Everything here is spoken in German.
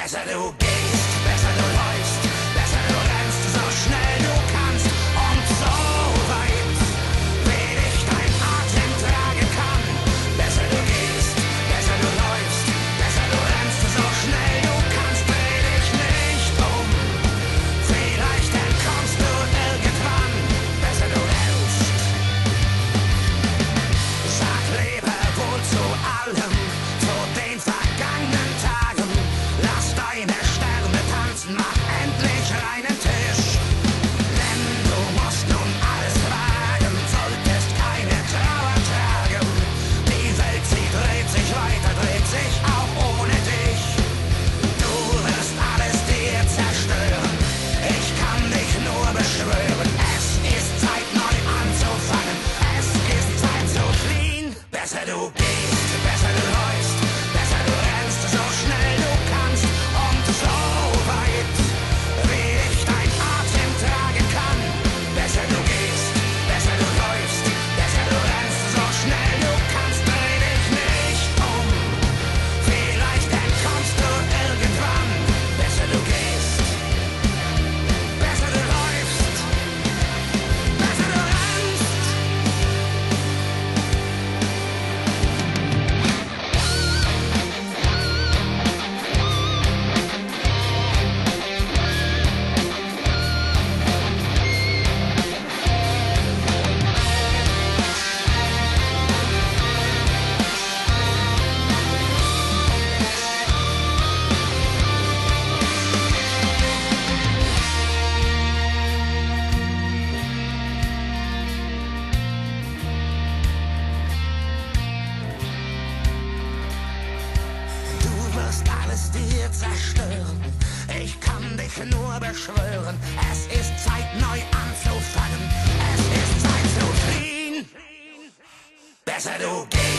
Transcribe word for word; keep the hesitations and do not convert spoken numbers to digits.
Besser du gehst, besser du läufst, besser du rennst, so schnell du kannst und so weit, wie dich dein Atem tragen kann. Besser du gehst, besser du läufst, besser du rennst, so schnell du kannst, dreh dich nicht um. Vielleicht entkommst du irgendwann, besser du rennst. Sag Lebewohl zu allem, zu den vergangenen Tagen. Lass deine Sterne tanzen, mach endlich reinen Tisch. Denn du musst nun alles wagen, solltest keine Trauer tragen. Die Welt, sie dreht sich weiter, dreht sich auch ohne dich. Du wirst alles dir zerstören, ich kann dich nur beschwören. Es ist Zeit, neu anzufangen, es ist Zeit zu fliehen. Besser du gehst, besser du läufst, besser du rennst, so schnell du kannst und so weit, wie ich dein Atem tragen kann. Besser du gehst, besser du läufst, besser du rennst, so schnell du kannst, dreh dich nicht um. Vielleicht entkommst du irgendwann. Besser du gehst, besser du läufst, besser du rennst. Du wirst alles dir zerstören, ich kann dich nur beschwören. Es ist Zeit, neu anzufangen, es ist Zeit zu fliehen. Besser du gehst.